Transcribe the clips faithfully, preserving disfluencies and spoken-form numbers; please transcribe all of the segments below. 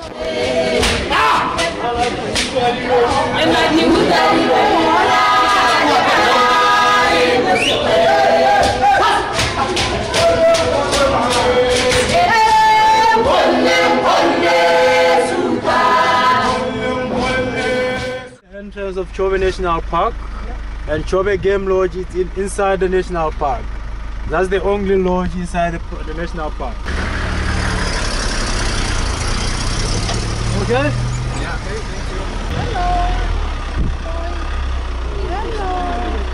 Entrance of Chobe National Park, and Chobe Game Lodge is in, inside the national park. That's the only lodge inside the, the national park. Okay? Yeah, okay, thank you. Hello. Hello.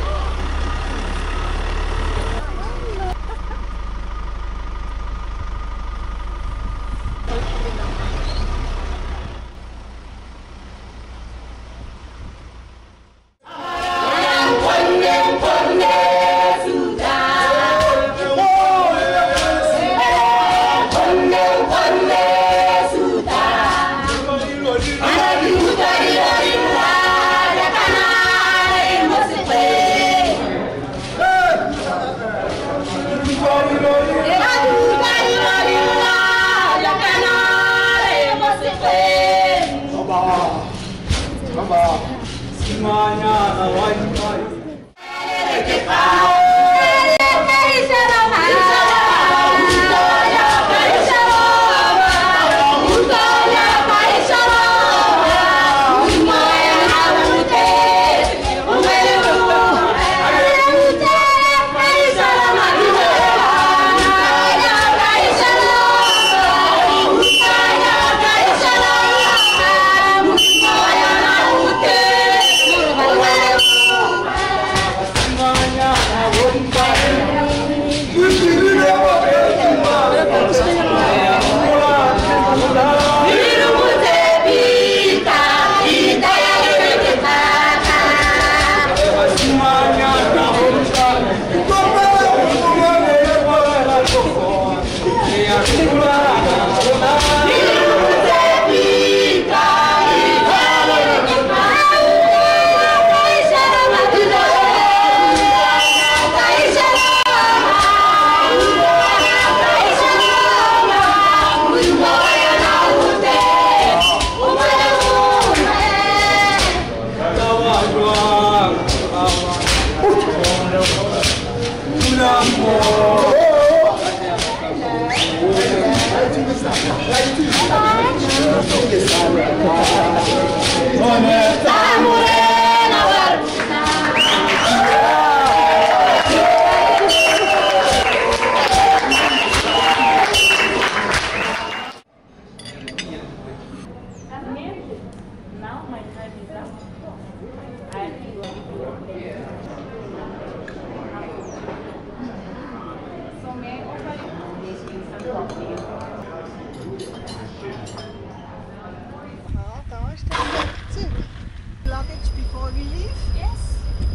Luggage before we leave? Yes.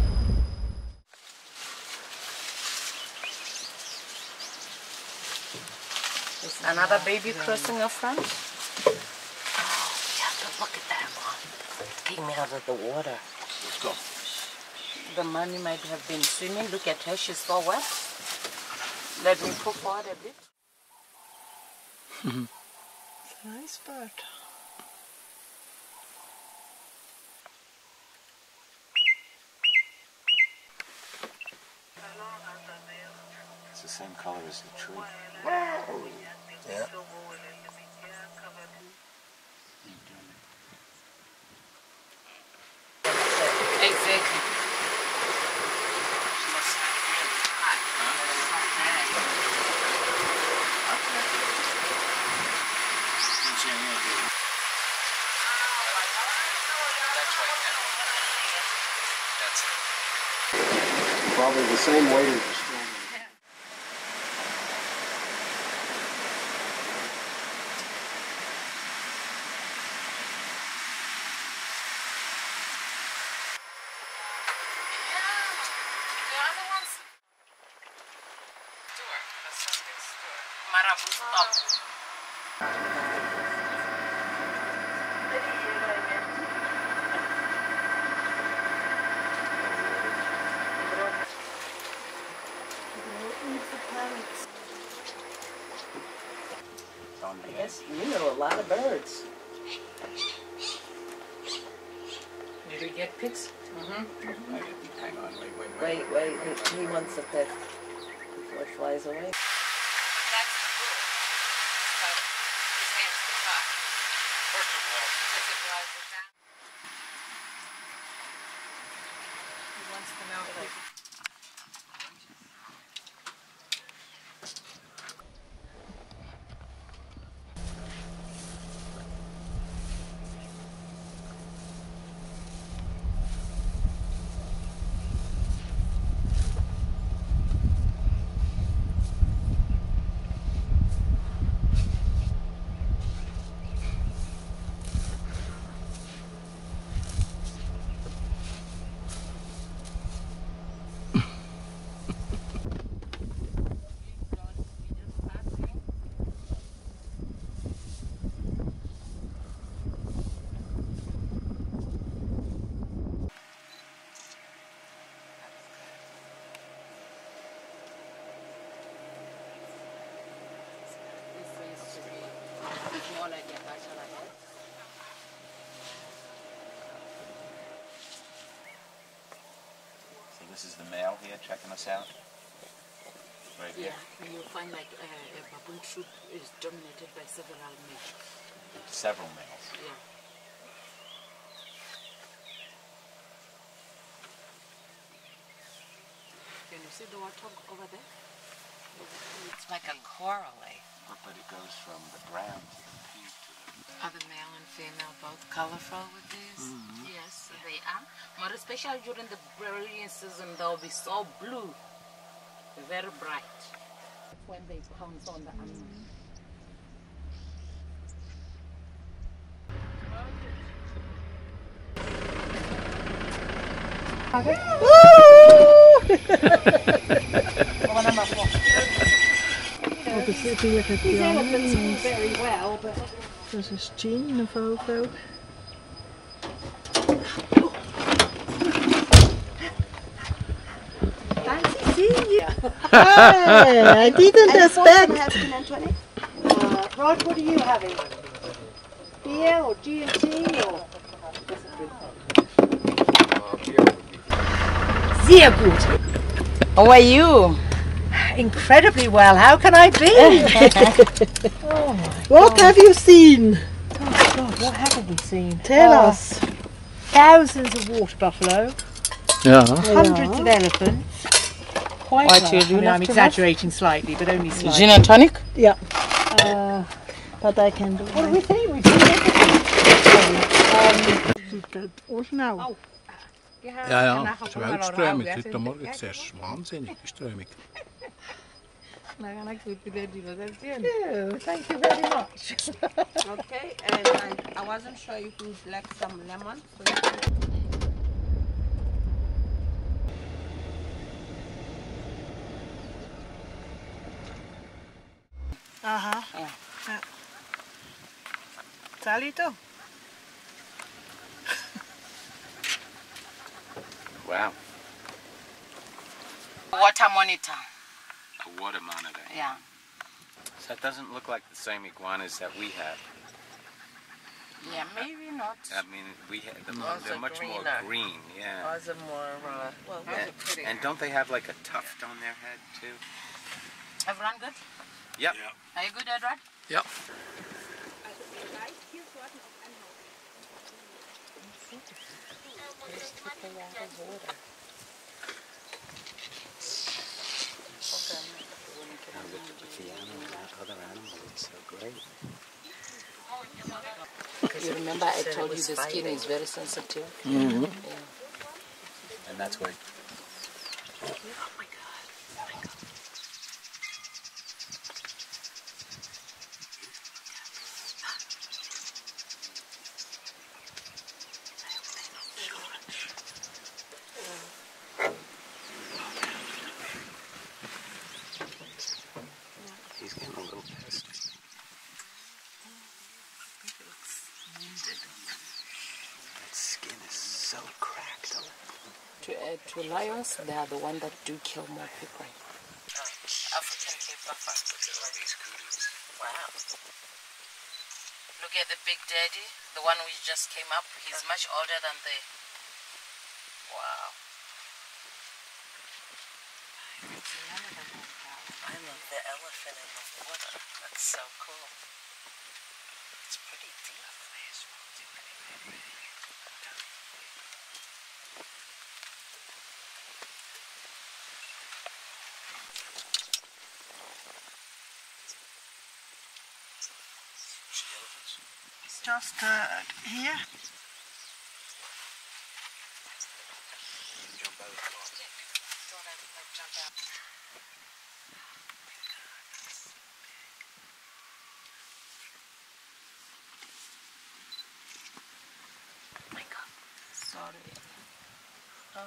There's another baby crossing up front. Oh, we have to look at that one. It came out of the water. Let's go. The money might have been swimming. Look at her, she's so wet. Let me pull forward a bit. It's a nice bird. It's the same color as the tree. Yeah. Exactly. Probably the same weight as the stone. Marabu stop. On the Yes, you know a lot of birds. Did we get pigs? Mm-hmm. Hang on, wait, wait, Wait, wait, he, he wants a pig before it flies away. That's the bull. So his hand's the top. First of all, Does it rise it down? He wants to know that. so this is the male here checking us out? Right here. Yeah, and you'll find like uh, a baboon troop is dominated by several males. Several males. Yeah. Can you see the warthog over there? It's like a coral lake. But, but it goes from the brown to the pink to the... Are the male and female both Colorful with these? Mm-hmm. Yes, they are. But especially during the breeding season, they'll be so blue, very bright. When they pounce on the animal. Obviously, if you look at the These elephants eyes, move very well, but there's this gene in the photo. fancy seeing you. Hey, I didn't And what's gonna expect. happen, Antoine? Uh, Rod, what are you having? Beer or G and T or? Sehr gut. How are you? Incredibly well. How can I be? Oh what have you seen? Oh God, what haven't we seen? Tell Oh, us. Thousands of water buffalo, Ja. hundreds of elephants. Quite Quite well. you I do mean, enough I'm to exaggerating slightly, but only slightly. Gin and tonic? Yeah. Uh, but I can do What do it. we think? We've seen everything. What now? Ja, ja. Zwaluwströmig. Het is morgen. Het is waanzinnig strömig. No, I could be there, you know, that's it. Oh, thank you very much. Okay, and I, I wasn't sure if you'd like some lemon. So you can... Aha. Ja. Salito. Wow. Water monitor. A water monitor. Yeah. So that doesn't look like the same iguanas that we have. Yeah, maybe not. I mean, we have them, Ours they're are much more greener. green, yeah. Ours are more, uh, well, those And, are pretty. and don't they have like a tuft on their head too? Everyone good? Yep. Are you good, Edward? Ja. Now with, with the animal, that other animal, it's so great. You remember I said it told you was the skin fighting. is very sensitive? Mhm. And that's why. Oh my God. He's getting a little pissed. That skin is so cracked. To, uh, to lions, they are the ones that do kill more people. African Cape Buffer. Look at all these kudos. Wow. Big Daddy, the one which just came up, he's much older than the... Wow. I love the elephant in the water. That's so cool. It's pretty deep. Just uh, here. Jump out of the car. Jump out. My God. Sorry. Oh.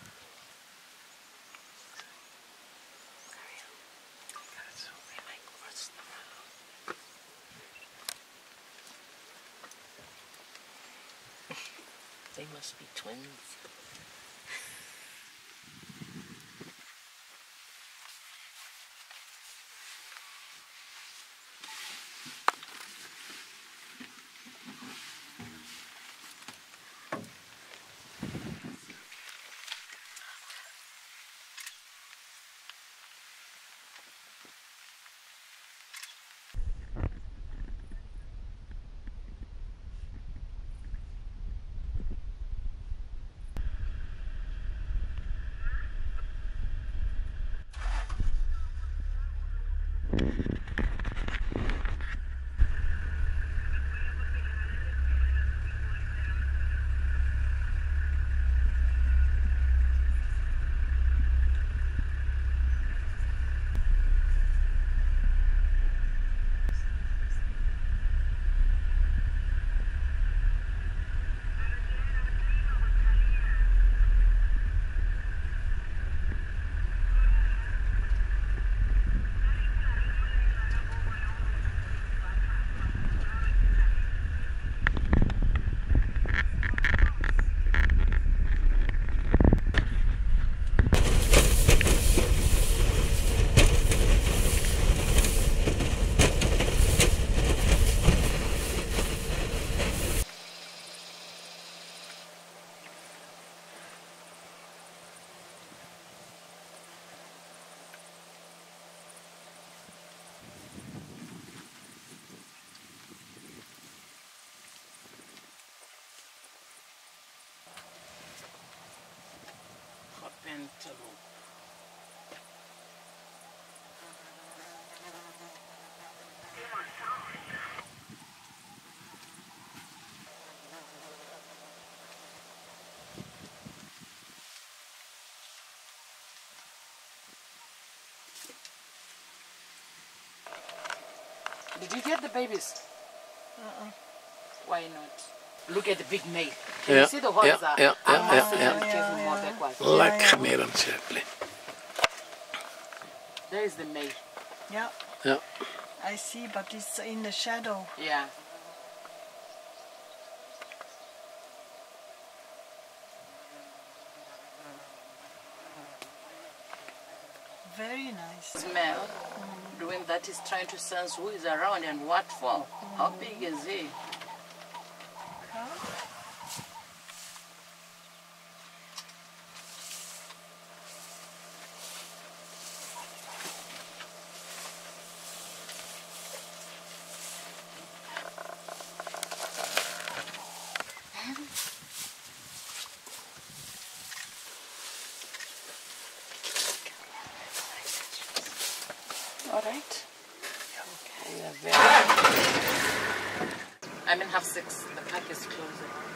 They must be twins. Antelope. Did you get the babies? Uh-uh. Why not? Look at the big male. Can Ja, you see the horns ja, are? ja, I'm ja, not ja, seeing ja. them more backwards. Lekker meer een tjepli. There is the male. Yeah, Ja. I see, but it's in the shadow. Yeah. Very nice. Male doing that is trying to sense who is around and what for. How big is he? All right. Okay, we are very. I'm in half six. The park is closing.